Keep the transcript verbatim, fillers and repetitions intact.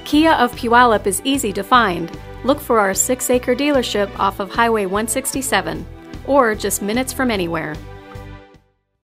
Kia of Puyallup is easy to find. Look for our six acre dealership off of Highway one sixty-seven, or just minutes from anywhere.